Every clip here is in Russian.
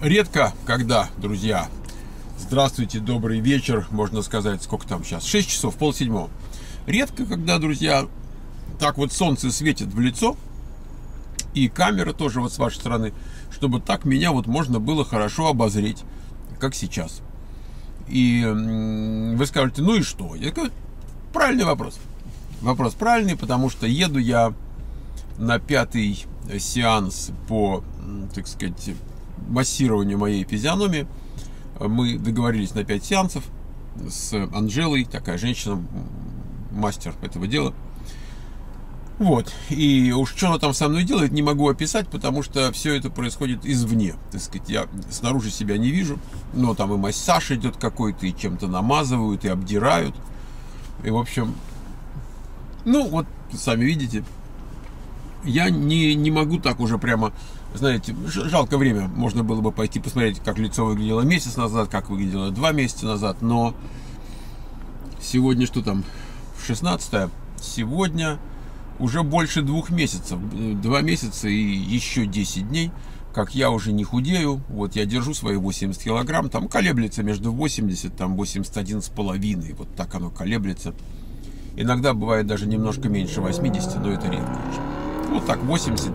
Редко когда, друзья, здравствуйте, добрый вечер, можно сказать, сколько там сейчас, 6 часов, 6:30. Редко когда, друзья, так вот солнце светит в лицо, и камера тоже вот с вашей стороны, чтобы так меня вот можно было хорошо обозреть, как сейчас. И вы скажете, ну и что? Я говорю, правильный вопрос. Вопрос правильный, потому что еду я на 5-й сеанс по, так сказать, массированию моей физиономии. Мы договорились на 5 сеансов с Анжелой, такая женщина, мастер этого дела. Вот, и уж что она там со мной делает, не могу описать, потому что все это происходит извне, так сказать, я снаружи себя не вижу, но там и массаж идет какой-то, и чем-то намазывают, и обдирают, и в общем, ну вот, сами видите, я не могу так уже прямо, знаете, жалко время, можно было бы пойти посмотреть, как лицо выглядело месяц назад, как выглядело 2 месяца назад, но сегодня что там, 16-е, сегодня уже больше 2 месяцев, 2 месяца и еще 10 дней, как я уже не худею, вот я держу свои 80 килограмм, там колеблется между 80, там 81,5, вот так оно колеблется, иногда бывает даже немножко меньше 80, но это редко уже. Вот так,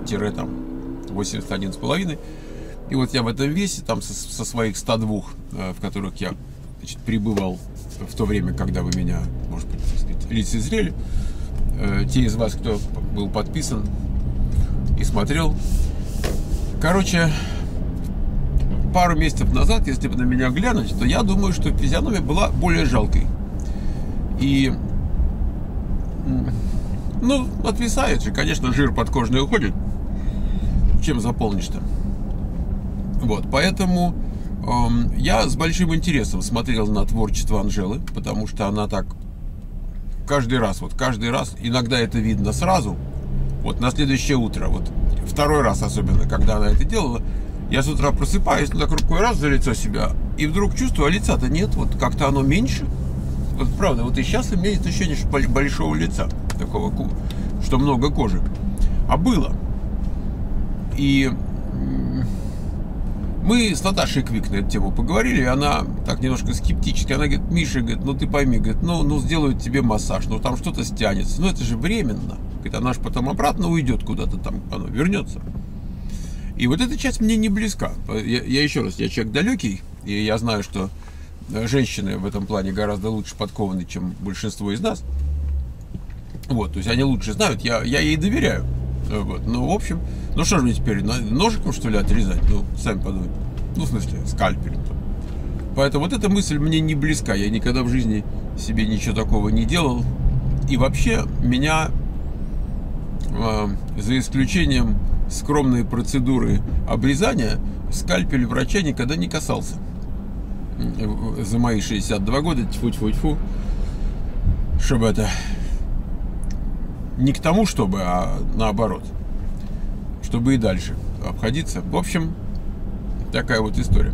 80-81,5. И вот я в этом весе, там со своих 102, в которых я, значит, пребывал в то время, когда вы меня, может быть, так сказать, лицезрели. Те из вас, кто был подписан и смотрел. Короче, пару месяцев назад, если бы на меня глянуть, то я думаю, что физиономия была более жалкой. И ну, отвисает же, конечно, жир подкожный уходит. Чем заполнишь-то? Вот, поэтому я с большим интересом смотрел на творчество Анжелы, потому что она так каждый раз, иногда это видно сразу, вот на следующее утро, вот второй раз особенно, когда она это делала, я с утра просыпаюсь, так рукой раз за лицо себя, и вдруг чувствую, а лица-то нет, вот как-то оно меньше. Вот правда, вот и сейчас у меня есть ощущение, что большого лица, такого, что много кожи. А было. И мы с Наташей Квик на эту тему поговорили, и она так немножко скептически, она говорит, Миша, говорит, ну ты пойми, говорит, ну сделают тебе массаж, ну там что-то стянется, ну это же временно. Говорит, она же потом обратно уйдет куда-то там, она вернется. И вот эта часть мне не близка. Я еще раз, я человек далекий, и я знаю, что женщины в этом плане гораздо лучше подкованы, чем большинство из нас. Вот, то есть они лучше знают, я ей доверяю. Вот, ну, в общем, ну что же мне теперь, ножиком, что ли, отрезать? Ну, сами подумайте. Ну, в смысле, скальпелем. Поэтому вот эта мысль мне не близка. Я никогда в жизни себе ничего такого не делал. И вообще меня, за исключением скромной процедуры обрезания, скальпель врача никогда не касался. За мои 62 года, тьфу-тьфу-тьфу, чтобы это не к тому, чтобы, а наоборот, чтобы и дальше обходиться. В общем, такая вот история.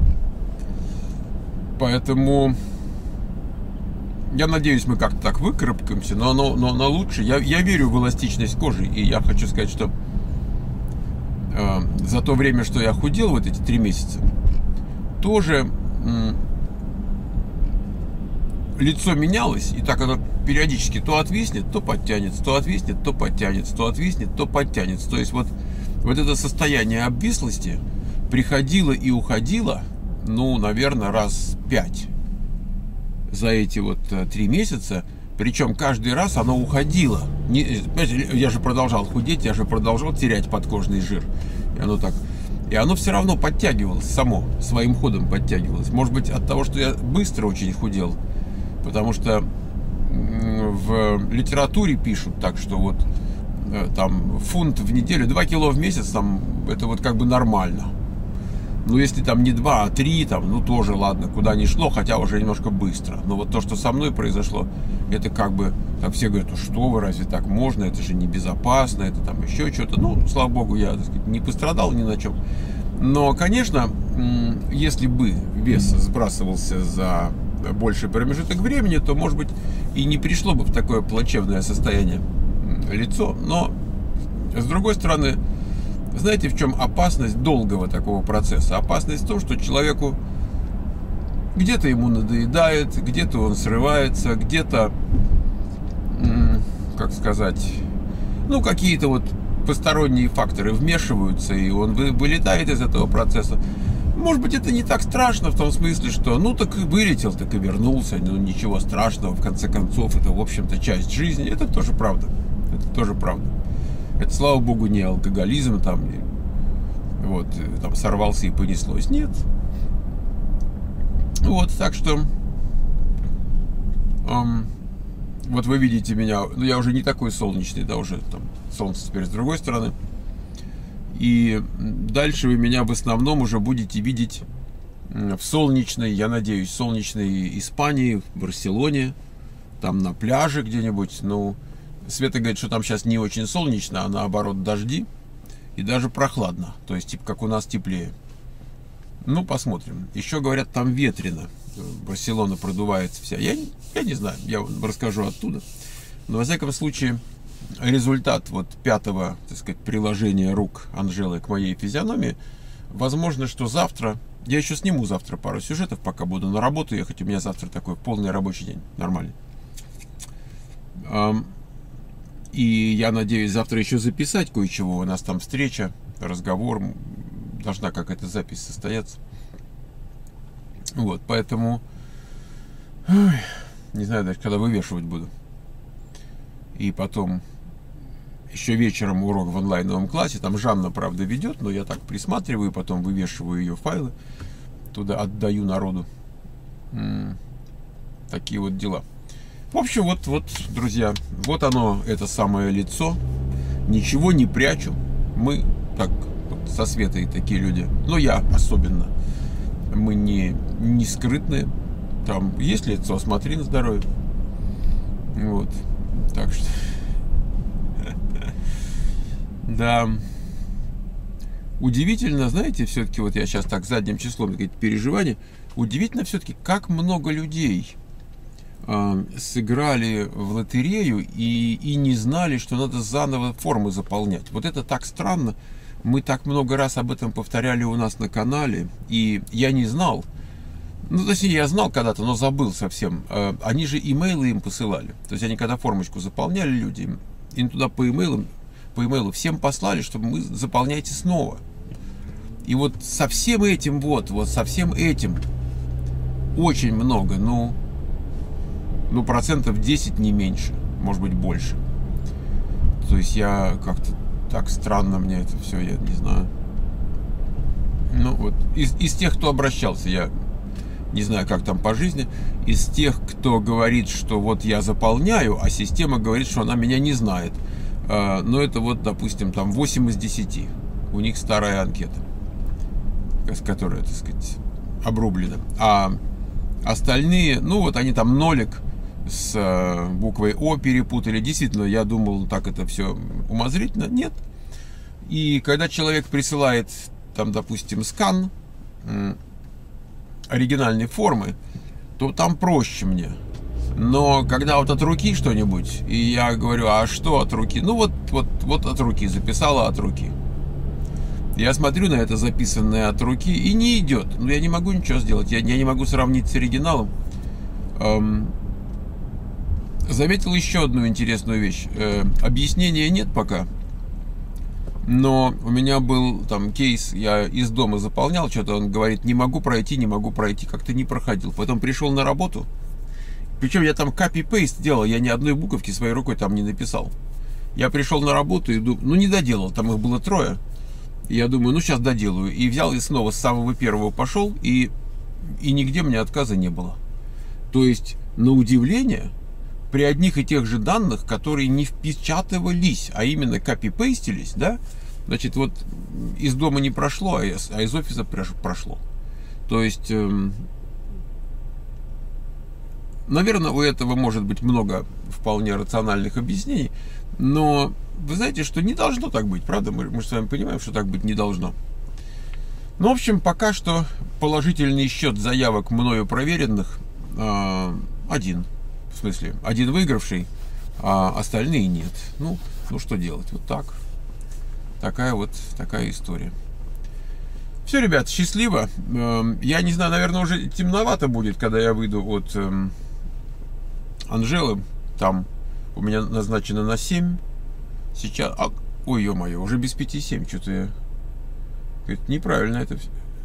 Поэтому я надеюсь, мы как-то так выкарабкаемся, но лучше. Я верю в эластичность кожи, и я хочу сказать, что за то время, что я худел, вот эти 3 месяца, тоже лицо менялось, и так оно периодически то отвиснет, то подтянется, то отвиснет, то подтянется, то отвиснет, то подтянется. То есть вот это состояние обвислости приходило и уходило, ну, наверное, раз 5 за эти вот 3 месяца. Причем каждый раз оно уходило. Я же продолжал худеть, я же продолжал терять подкожный жир. И оно все равно подтягивалось само, своим ходом подтягивалось. Может быть, от того, что я быстро очень худел. Потому что в литературе пишут так, что вот там фунт в неделю, 2 кило в месяц, там это вот как бы нормально. Ну, если там не 2, а 3, там, ну тоже ладно, куда ни шло, хотя уже немножко быстро. Но вот то, что со мной произошло, это как бы, так все говорят, ну что вы, разве так можно, это же небезопасно, это там еще что-то. Ну, слава богу, я, так сказать, не пострадал ни на чем. Но, конечно, если бы вес сбрасывался за больший промежуток времени, то, может быть, и не пришло бы в такое плачевное состояние лицо. Но, с другой стороны, знаете, в чем опасность долгого такого процесса? Опасность в том, что человеку где-то ему надоедает, где-то он срывается, где-то, как сказать, ну, какие-то вот посторонние факторы вмешиваются, и он вылетает из этого процесса. Может быть, это не так страшно в том смысле, что ну так и вылетел, так и вернулся, ну ничего страшного, в конце концов, это, в общем-то, часть жизни. Это тоже правда. Это тоже правда. Это, слава богу, не алкоголизм, там, вот, там сорвался и понеслось. Нет. Вот, так что вот вы видите меня, ну, я уже не такой солнечный, да, уже там солнце теперь с другой стороны. И дальше вы меня в основном уже будете видеть в солнечной, я надеюсь, солнечной Испании, в Барселоне, там на пляже где-нибудь. Ну, Света говорит, что там сейчас не очень солнечно, а наоборот дожди и даже прохладно, то есть типа как у нас теплее. Ну, посмотрим. Еще говорят, там ветрено. Барселона продувается вся. Я не знаю, я расскажу оттуда. Но, во всяком случае, результат вот 5-го, так сказать, приложения рук Анжелы к моей физиономии, возможно, что завтра, я еще сниму завтра пару сюжетов, пока буду на работу ехать, у меня завтра такой полный рабочий день, нормальный. И я надеюсь завтра еще записать кое-чего, у нас там встреча, разговор, должна какая-то запись состояться. Вот, поэтому, не знаю даже, когда вывешивать буду. И потом еще вечером урок в онлайновом классе. Там Жанна, правда, ведет, но я так присматриваю, потом вывешиваю ее файлы, туда отдаю народу. Такие вот дела. В общем, вот, друзья, вот оно, это самое лицо. Ничего не прячу. Мы так вот, со Светой такие люди. Но я особенно. Мы не скрытные. Там есть лицо, смотри на здоровье. Вот. Так что... Да. Удивительно, знаете, все-таки, вот я сейчас так задним числом, какие-то переживания. Удивительно все-таки, как много людей сыграли в лотерею и не знали, что надо заново формы заполнять. Вот это так странно. Мы так много раз об этом повторяли у нас на канале, и я не знал. Ну, точнее, я знал когда-то, но забыл совсем. Они же имейлы им посылали. То есть они когда формочку заполняли, люди, им туда по имейлу всем послали, чтобы мы заполняйте снова. И вот со всем этим, вот со всем этим очень много, ну процентов 10 не меньше, может быть больше. То есть я как-то так странно мне это все, я не знаю. Ну вот, из тех, кто обращался, я не знаю, как там по жизни, из тех, кто говорит, что вот я заполняю, а система говорит, что она меня не знает. Но это вот, допустим, там 8 из 10. У них старая анкета, которая, так сказать, обрублена. А остальные, ну вот они там нолик с буквой О перепутали. Действительно, я думал, так это все умозрительно. Нет. И когда человек присылает, там, допустим, скан оригинальной формы, то там проще мне. Но когда вот от руки что-нибудь, и я говорю, а что от руки? Ну вот от руки, записала от руки. Я смотрю на это записанное от руки, и не идет. Ну, я не могу ничего сделать, я не могу сравнить с оригиналом. Заметил еще одну интересную вещь. Объяснения нет пока. Но у меня был там кейс, я из дома заполнял, что-то он говорит, не могу пройти, как-то не проходил. Потом пришел на работу, причем я там копи-пейст делал, я ни одной буковки своей рукой там не написал. Я пришел на работу и думаю, ну не доделал, там их было 3. И я думаю, ну сейчас доделаю. И взял и снова с самого первого пошел, и нигде мне отказа не было. То есть, на удивление, при одних и тех же данных, которые не впечатывались, а именно копипейстились, да, значит, вот из дома не прошло, а из офиса прошло. То есть, наверное, у этого может быть много вполне рациональных объяснений, но вы знаете, что не должно так быть, правда? Мы с вами понимаем, что так быть не должно. Ну, в общем, пока что положительный счет заявок мною проверенных один. В смысле, один выигравший, а остальные нет. Ну что делать? Вот так. такая история. Все, ребят, счастливо. Я не знаю, наверное, уже темновато будет, когда я выйду от Анжелы. Там у меня назначено на 7. Сейчас... ой, ё-моё, уже без 5-7. Что-то я... Это неправильно это...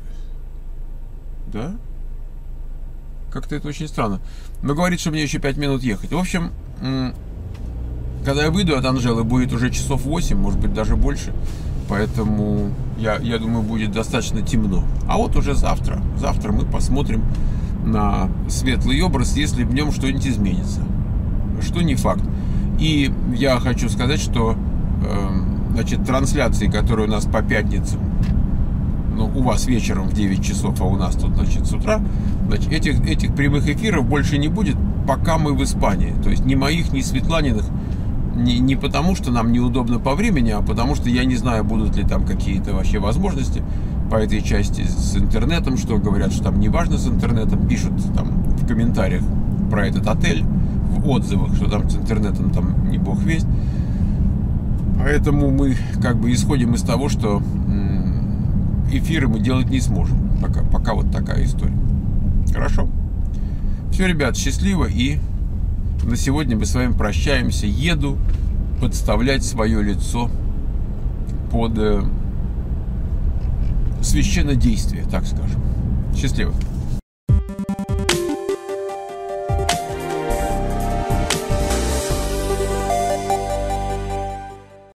Да? Как-то это очень странно. Но говорит, что мне еще 5 минут ехать. В общем, когда я выйду от Анжелы, будет уже часов 8, может быть, даже больше. Поэтому, я думаю, будет достаточно темно. А вот уже завтра мы посмотрим на светлый образ, если в нем что-нибудь изменится. Что не факт. И я хочу сказать, что значит, трансляции, которые у нас по пятницам, ну, у вас вечером в 9 часов, а у нас тут, значит, с утра, значит, этих прямых эфиров больше не будет, пока мы в Испании. То есть ни моих, ни Светланиных. Не потому, что нам неудобно по времени, а потому что я не знаю, будут ли там какие-то вообще возможности по этой части с интернетом, что говорят, что там не важно с интернетом, пишут там в комментариях про этот отель, в отзывах, что там с интернетом там не бог весть. Поэтому мы как бы исходим из того, что эфиры мы делать не сможем. Пока вот такая история. Хорошо? Все, ребят, счастливо, и на сегодня мы с вами прощаемся. Еду подставлять свое лицо под священнодействие, так скажем. Счастливо.